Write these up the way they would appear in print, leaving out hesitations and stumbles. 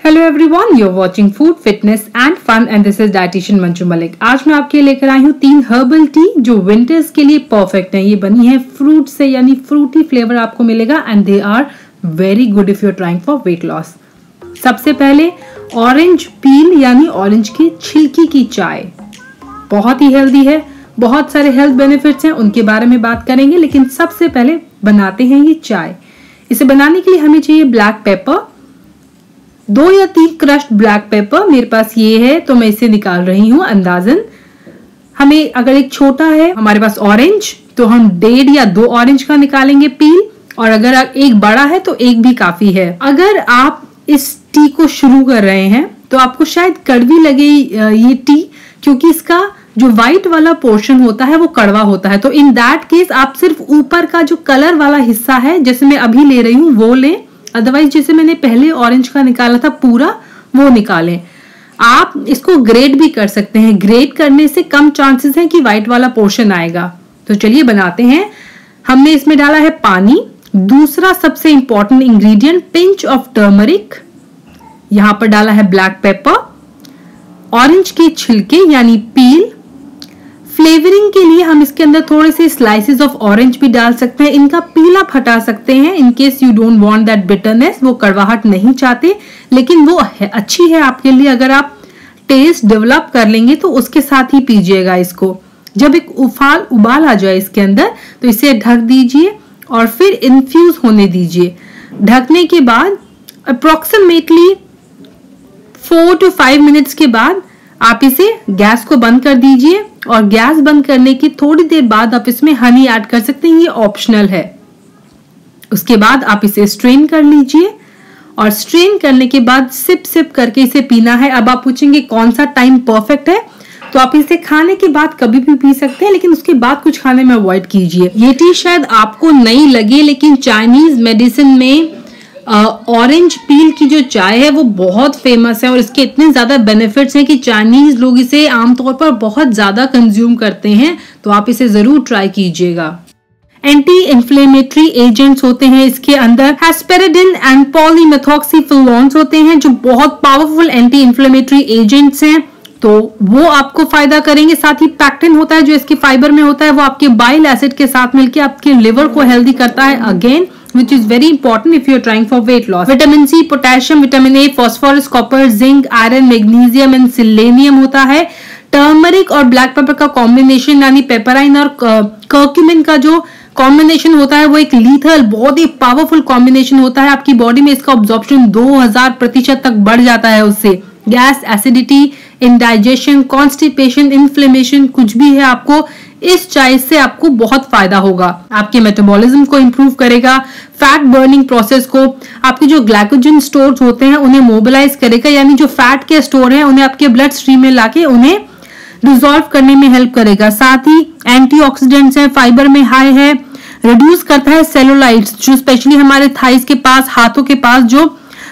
Hello everyone, you are watching food fitness and fun and this is dietitian Manju Malik. आज मैं आपके लेकर आई हूँ 3 हर्बल टी जो विंटर्स के लिए परफेक्ट है। ये बनी है फ्रूट से, यानी फ्रूटी फ्लेवर आपको मिलेगा and they are very good if you are trying for weight loss. सबसे पहले ऑरेंज पील यानी ऑरेंज की छिलकी की चाय बहुत ही हेल्दी है, बहुत सारे हेल्थ बेनिफिट्स हैं, उनके बारे में बात करेंगे। लेकिन सबसे पहले बनाते हैं ये चाय। इसे बनाने के लिए हमें चाहिए ब्लैक पेपर, 2 या 3 क्रश्ड ब्लैक पेपर। मेरे पास ये है तो मैं इसे निकाल रही हूँ अंदाजन। हमें अगर एक छोटा है हमारे पास ऑरेंज तो हम 1.5 या 2 ऑरेंज का निकालेंगे पील, और अगर एक बड़ा है तो एक भी काफी है। अगर आप इस टी को शुरू कर रहे हैं तो आपको शायद कड़वी लगे ये टी, क्योंकि इसका जो व्हाइट वाला पोर्शन होता है वो कड़वा होता है। तो इन दैट केस आप सिर्फ ऊपर का जो कलर वाला हिस्सा है, जैसे मैं अभी ले रही हूँ, वो लें। अदरवाइज जैसे मैंने पहले ऑरेंज का निकाला था पूरा, वो निकालें। आप इसको ग्रेट भी कर सकते हैं, ग्रेट करने से कम चांसेस हैं कि व्हाइट वाला पोर्शन आएगा। तो चलिए बनाते हैं। हमने इसमें डाला है पानी। दूसरा सबसे important ingredient pinch of turmeric, यहां पर डाला है ब्लैक पेपर, ऑरेंज के छिलके यानी पील। फ्लेवरिंग के लिए हम इसके अंदर थोड़े से स्लाइसेस ऑफ ऑरेंज भी डाल सकते हैं, इनका पीला हटा सकते हैं in case you don't want that bitterness, वो कड़वाहट नहीं चाहते, लेकिन वो अच्छी है आपके लिए। अगर आप टेस्ट डेवलप कर लेंगे तो उसके साथ ही पीजिएगा इसको। जब एक उबाल आ जाए इसके अंदर तो इसे ढक दीजिए और फिर इन्फ्यूज होने दीजिए। ढकने के बाद अप्रोक्सीमेटली 4 to 5 मिनट्स के बाद आप इसे गैस को बंद कर दीजिए, और गैस बंद करने की थोड़ी देर बाद आप इसमें हनी ऐड कर सकते हैं, ये ऑप्शनल है। उसके बाद आप इसे स्ट्रेन कर लीजिए, और स्ट्रेन करने के बाद सिप सिप करके इसे पीना है। अब आप पूछेंगे कौन सा टाइम परफेक्ट है, तो आप इसे खाने के बाद कभी भी पी सकते हैं, लेकिन उसके बाद कुछ खाने में अवॉइड कीजिए। ये टी शायद आपको नहीं लगे, लेकिन चाइनीज मेडिसिन में ऑरेंज पील की जो चाय है वो बहुत फेमस है, और इसके इतने ज्यादा बेनिफिट्स हैं कि चाइनीज लोग इसे आमतौर पर बहुत ज्यादा कंज्यूम करते हैं। तो आप इसे जरूर ट्राई कीजिएगा। एंटी इन्फ्लेमेटरी एजेंट्स होते हैं इसके अंदर, हेस्पेरिडिन एंड पॉलीमेथॉक्सीफिलोन्स होते हैं जो बहुत पावरफुल एंटी इन्फ्लेमेटरी एजेंट्स हैं, तो वो आपको फायदा करेंगे। साथ ही पैक्टिन होता है जो इसके फाइबर में होता है, वो आपके बाइल एसिड के साथ मिलकर आपके लिवर को हेल्दी करता है, again which is very important if you are trying for weight loss. Vitamin C, potassium, vitamin A, phosphorus, copper, zinc, iron, magnesium and selenium होता है। टर्मरिक और ब्लैक पेपर का कॉम्बिनेशन यानी पेपराइन और कर्क्यूमिन का जो कॉम्बिनेशन होता है वो एक लीथल, बहुत ही पावरफुल कॉम्बिनेशन होता है। आपकी बॉडी में इसका ऑब्जॉर्प्शन 2000% तक बढ़ जाता है उससे। Gas, acidity, indigestion, constipation, inflammation कुछ भी है, आपको इस चाय से आपको बहुत फायदा होगा। आपके मेटाबॉलिज्म को इंप्रूव करेगा, फैट बर्निंग प्रोसेस को, आपके जो ग्लाइकोजन स्टोर्स होते हैं उन्हें मोबिलाइज करेगा, यानी जो फैट के स्टोर हैं उन्हें आपके ब्लड स्ट्रीम में लाके उन्हें डिसॉल्व करने में हेल्प करेगा। साथ ही एंटीऑक्सीडेंट्स हैं, फाइबर में हाई है, रिड्यूस करता है सेलुलाइट्स जो स्पेशली हमारे थाइस के पास, हाथों के पास जो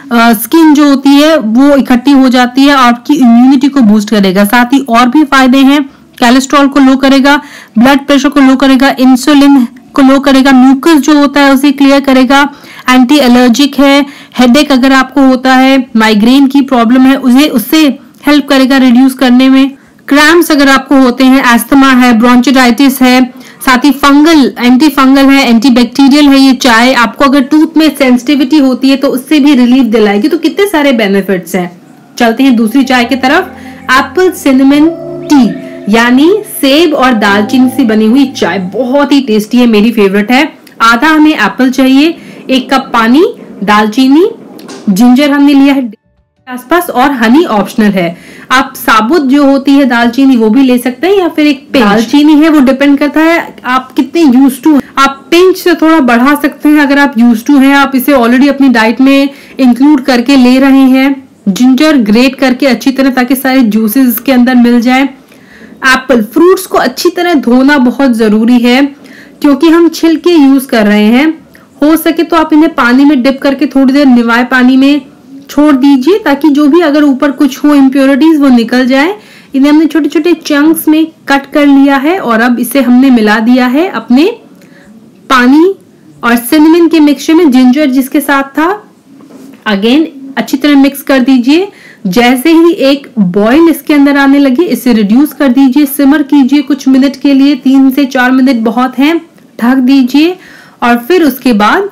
स्किन जो होती है वो इकट्ठी हो जाती है, और आपकी इम्यूनिटी को बूस्ट करेगा। साथ ही और भी फायदे हैं, कोलेस्ट्रॉल को लो करेगा, ब्लड प्रेशर को लो करेगा, इंसुलिन को लो करेगा, म्यूकस जो होता है उसे क्लियर करेगा, एंटी एलर्जिक है, हेडेक अगर आपको होता है, माइग्रेन की प्रॉब्लम है उससे हेल्प करेगा रिड्यूस करने में, क्रैम्प्स अगर आपको होते हैं, एस्थमा है, ब्रोंचिटाइटिस है, साथ ही फंगल, एंटी फंगल है, एंटी बैक्टीरियल है। ये चाय आपको अगर टूथ में सेंसिटिविटी होती है तो उससे भी रिलीफ दिलाएगी। तो कितने सारे बेनिफिट्स हैं। चलते हैं दूसरी चाय की तरफ। एप्पल सिनेमन टी यानी सेब और दालचीनी से बनी हुई चाय बहुत ही टेस्टी है, मेरी फेवरेट है। आधा हमें एप्पल चाहिए, 1 कप पानी, दालचीनी, जिंजर हमने लिया है आसपास, और हनी ऑप्शनल है। आप साबुत जो होती है दालचीनी वो भी ले सकते हैं, या फिर एक दालचीनी है, वो डिपेंड करता है आप कितने यूज्ड टू। आप पिंच से थोड़ा बढ़ा सकते हैं अगर आप यूज्ड टू हैं, आप इसे ऑलरेडी अपनी डाइट में इंक्लूड करके ले रहे हैं। जिंजर ग्रेट करके अच्छी तरह, ताकि सारे जूसेस इसके अंदर मिल जाए। एप्पल फ्रूट्स को अच्छी तरह धोना बहुत जरूरी है, क्योंकि हम छिलके यूज कर रहे हैं। हो सके तो आप इन्हें पानी में डिप करके थोड़ी देर निवाए पानी में छोड़ दीजिए, ताकि जो भी अगर ऊपर कुछ हो इम्प्योरिटीज वो निकल जाए। इन्हें हमने छोटे छोटे चंक्स में कट कर लिया है, और अब इसे हमने मिला दिया है अपने पानी और सिनेमन के मिक्सचर में, जिंजर जिसके साथ था। अगेन अच्छी तरह मिक्स कर दीजिए। जैसे ही एक बॉईल इसके अंदर आने लगे इसे रिड्यूस कर दीजिए, सिमर कीजिए कुछ मिनट के लिए, 3 से 4 मिनट बहुत हैं, ढक दीजिए और फिर उसके बाद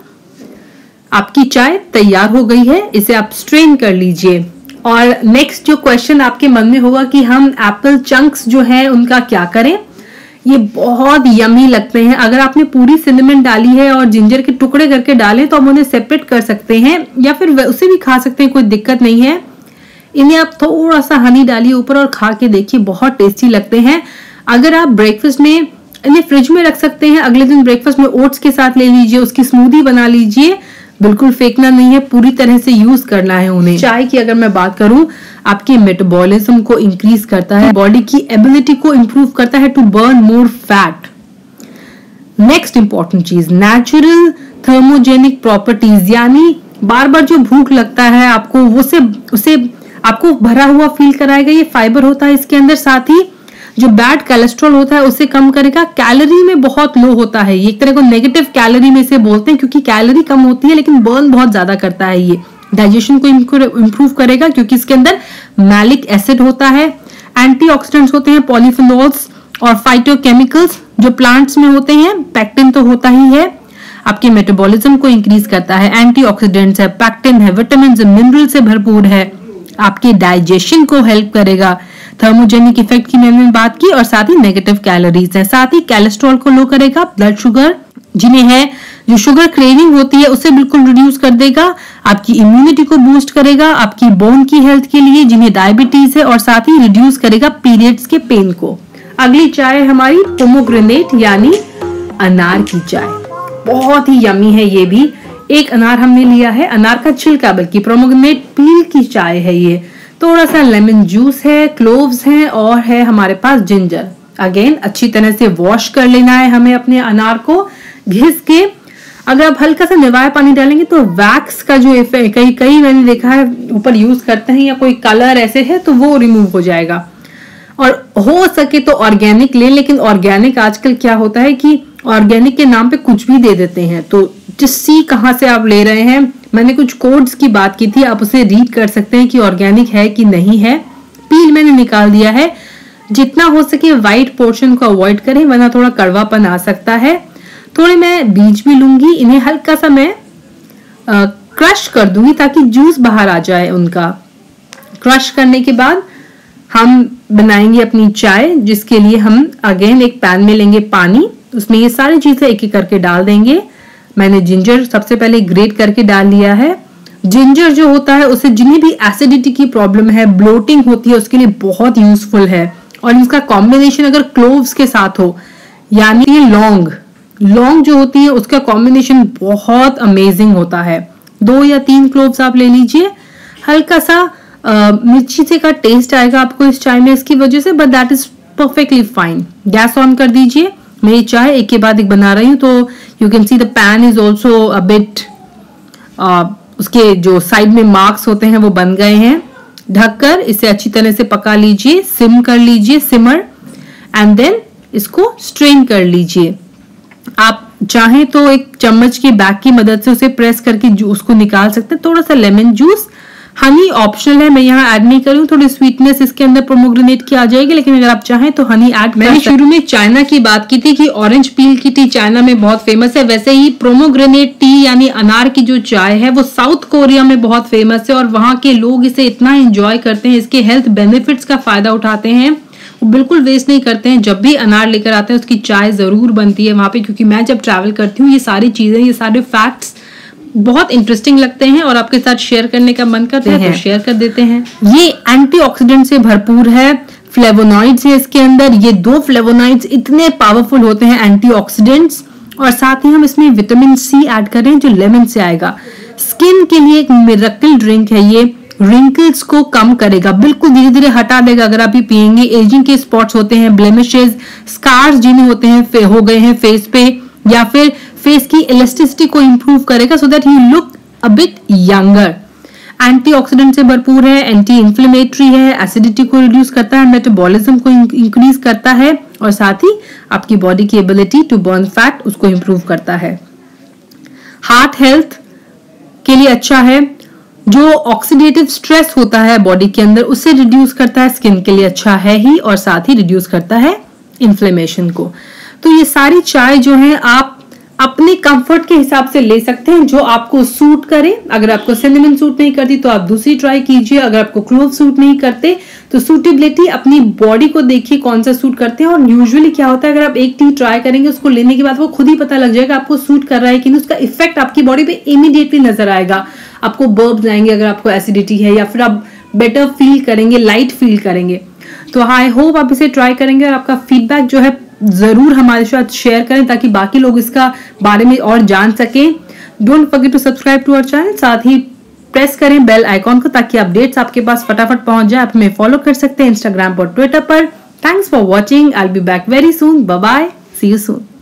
आपकी चाय तैयार हो गई है। इसे आप स्ट्रेन कर लीजिए। और नेक्स्ट जो क्वेश्चन आपके मन में होगा कि हम एप्पल चंक्स जो है उनका क्या करें। ये बहुत यमी लगते हैं। अगर आपने पूरी सिनेमन डाली है और जिंजर के टुकड़े करके डालें तो आप उन्हें सेपरेट कर सकते हैं या फिर उसे भी खा सकते हैं, कोई दिक्कत नहीं है। इन्हें आप थोड़ा सा हनी डालिए ऊपर और खा के देखिए, बहुत टेस्टी लगते हैं। अगर आप ब्रेकफास्ट में इन्हें फ्रिज में रख सकते हैं, अगले दिन ब्रेकफास्ट में ओट्स के साथ ले लीजिए, उसकी स्मूदी बना लीजिए। बिल्कुल फेंकना नहीं है, पूरी तरह से यूज करना है उन्हें। चाय की अगर मैं बात करूं, आपके मेटाबॉलिज्म को इंक्रीज करता है, बॉडी की एबिलिटी को इंप्रूव करता है to burn more fat. Next important चीज, नेचुरल थर्मोजेनिक प्रॉपर्टीज, यानी बार बार जो भूख लगता है आपको उसे आपको भरा हुआ फील कराएगा। ये फाइबर होता है इसके अंदर, साथ ही जो बैड कोलेस्ट्रॉल होता है उसे कम करेगा। कैलोरी में बहुत लो होता है, ये एक तरह को नेगेटिव कैलोरी में से बोलते हैं, क्योंकि कैलोरी कम होती है लेकिन बर्न बहुत ज्यादा करता है। ये डाइजेशन को इंप्रूव करेगा क्योंकि इसके अंदर मैलिक एसिड होता है। एंटीऑक्सीडेंट्स होते हैं, पॉलीफिनोल्स और फाइटोकेमिकल्स जो प्लांट्स में होते हैं। पैक्टिन तो होता ही है, आपके मेटाबॉलिज्म को इंक्रीज करता है। एंटीऑक्सीडेंट्स है, पैक्टिन है, विटामिन मिनरल से भरपूर है, आपके डाइजेशन को हेल्प करेगा। थर्मोजेनिक इफेक्ट की मैंने बात की और साथ ही नेगेटिव कैलोरीज है। साथ ही कोलेस्ट्रॉल को लो करेगा, ब्लड शुगर जिन्हें है जो शुगर क्रेविंग होती है उसे बिल्कुल रिड्यूस कर देगा, आपकी इम्यूनिटी को बूस्ट करेगा, आपकी बोन की हेल्थ के लिए जिन्हें डायबिटीज है, और साथ ही रिड्यूस करेगा पीरियड्स के पेन को। अगली चाय हमारी पोमोग्रेनेट यानी अनार की चाय, बहुत ही यमी है। ये भी एक अनार हमने लिया है, अनार का छिलका बल्कि, पोमोग्रेनेट पील की चाय है ये। थोड़ा सा लेमन जूस है, क्लोव्स हैं और है हमारे पास जिंजर। अगेन अच्छी तरह से वॉश कर लेना है हमें अपने अनार को घिस के। अगर आप हल्का सा निवाया पानी डालेंगे तो वैक्स का जो इफेक्ट कई मैंने देखा है ऊपर यूज करते हैं, या कोई कलर ऐसे है तो वो रिमूव हो जाएगा। और हो सके तो ऑर्गेनिक लें, लेकिन ऑर्गेनिक आजकल क्या होता है कि ऑर्गेनिक के नाम पे कुछ भी दे देते हैं, तो जिस सी कहाँ से आप ले रहे हैं। मैंने कुछ कोड्स की बात की थी, आप उसे रीड कर सकते हैं कि ऑर्गेनिक है कि नहीं है। पील मैंने निकाल दिया है। जितना हो सके व्हाइट पोर्शन को अवॉइड करें, वरना थोड़ा कड़वापन आ सकता है। थोड़े मैं बीज भी लूंगी, इन्हें हल्का सा मैं क्रश कर दूंगी ताकि जूस बाहर आ जाए उनका। क्रश करने के बाद हम बनाएंगे अपनी चाय, जिसके लिए हम अगेन एक पैन में लेंगे पानी, उसमें ये सारी चीजें एक एक करके डाल देंगे। मैंने जिंजर सबसे पहले ग्रेट करके डाल लिया है। जिंजर जो होता है उसे जिन्हें भी एसिडिटी की प्रॉब्लम है, ब्लोटिंग होती है, उसके लिए बहुत यूजफुल है। और इसका कॉम्बिनेशन अगर क्लोव्स के साथ हो, यानी लौंग जो होती है उसका कॉम्बिनेशन बहुत अमेजिंग होता है। 2 या 3 क्लोव्स आप ले लीजिए। हल्का सा मिर्ची से का टेस्ट आएगा आपको इस चाय में इसकी वजह से, but that is perfectly fine. Gas on कर दीजिए। मैं चाय एक के बाद एक बना रही हूँ, तो you can see the pan is also a bit, उसके जो साइड में मार्क्स होते हैं वो बन गए हैं। ढककर इसे अच्छी तरह से पका लीजिए, सिम कर लीजिए, सिमर, एंड देन इसको स्ट्रेन कर लीजिए। आप चाहें तो एक चम्मच के बैग की मदद से उसे प्रेस करके जूस को निकाल सकते हैं। थोड़ा सा लेमन जूस, हनी ऑप्शनल है, मैं यहाँ ऐड नहीं कर रही हूँ। थोड़ी स्वीटनेस इसके अंदर पोमोग्रेनेट की आ जाएगी, लेकिन अगर आप चाहें तो हनी ऐड। मैंने शुरू में चाइना की बात की थी कि ऑरेंज पील की टी चाइना में बहुत फेमस है, वैसे ही पोमोग्रेनेट टी यानी अनार की जो चाय है वो साउथ कोरिया में बहुत फेमस है, और वहां के लोग इसे इतना एंजॉय करते हैं, इसके हेल्थ बेनिफिट्स का फायदा उठाते हैं, वो बिल्कुल वेस्ट नहीं करते हैं। जब भी अनार लेकर आते हैं उसकी चाय जरूर बनती है वहां पे, क्योंकि मैं जब ट्रैवल करती हूँ ये सारी चीजें, ये सारे फैक्ट्स बहुत इंटरेस्टिंग लगते हैं और आपके साथ शेयर करने का मन करता है तो शेयर कर देते हैं। ये एंटीऑक्सीडेंट से भरपूर है, फ्लेवोनॉइड्स है इसके अंदर। ये 2 फ्लेवोनॉइड्स इतने पावरफुल होते हैं एंटीऑक्सीडेंट्स, और साथ ही हम इसमें विटामिन सी ऐड कर रहे हैं जो लेमन से आएगा। स्किन के लिए एक मिरेकल ड्रिंक है ये, रिंकल्स को कम करेगा, बिल्कुल धीरे धीरे हटा देगा अगर आप ये पिएंगे। एजिंग के स्पॉट्स होते हैं, ब्लेमिशेस, स्कार्स जिन्हें होते हैं हो गए हैं फेस पे, या फिर फेस की इलास्टिसिटी को इंप्रूव करेगा so that you look a bit younger. Antioxidant से भरपूर है, एंटी इंफ्लेमेटरी है, एसिडिटी को रिड्यूस करता है, मेटाबॉलिज्म को इंक्रीज करता है, और साथ ही आपकी बॉडी की एबिलिटी टू बर्न फैट उसको इंप्रूव करता है। हार्ट हेल्थ के लिए अच्छा है। जो ऑक्सीडेटिव स्ट्रेस होता है बॉडी के अंदर उससे रिड्यूस करता है, स्किन के लिए अच्छा है ही, और साथ ही रिड्यूस करता है इन्फ्लेमेशन को। तो ये सारी चाय जो है आप अपने कंफर्ट के हिसाब से ले सकते हैं, जो आपको सूट करे। अगर आपको सिनेमन सूट नहीं करती तो आप दूसरी ट्राई कीजिए, अगर आपको क्लोव सूट नहीं करते तो सूटेबिलिटी अपनी बॉडी को देखिए कौन सा सूट करते हैं। और यूजुअली क्या होता है, अगर आप एक टी ट्राई करेंगे उसको लेने के बाद वो खुद ही पता लग जाएगा आपको सूट कर रहा है कि नहीं, उसका इफेक्ट आपकी बॉडी पे इमीडिएटली नजर आएगा। आपको बर्ब्स आएंगे अगर आपको एसिडिटी है, या फिर आप बेटर फील करेंगे, लाइट फील करेंगे। तो आई होप आप इसे ट्राई करेंगे और आपका फीडबैक जो है जरूर हमारे साथ शेयर करें ताकि बाकी लोग इसका बारे में और जान सकें। Don't forget to subscribe to our channel, साथ ही प्रेस करें बेल आइकॉन को ताकि अपडेट्स आपके पास फटाफट पहुंच जाए। आप हमें फॉलो कर सकते हैं इंस्टाग्राम पर, ट्विटर पर। Thanks for watching, I will be back very soon. Bye bye, see you soon.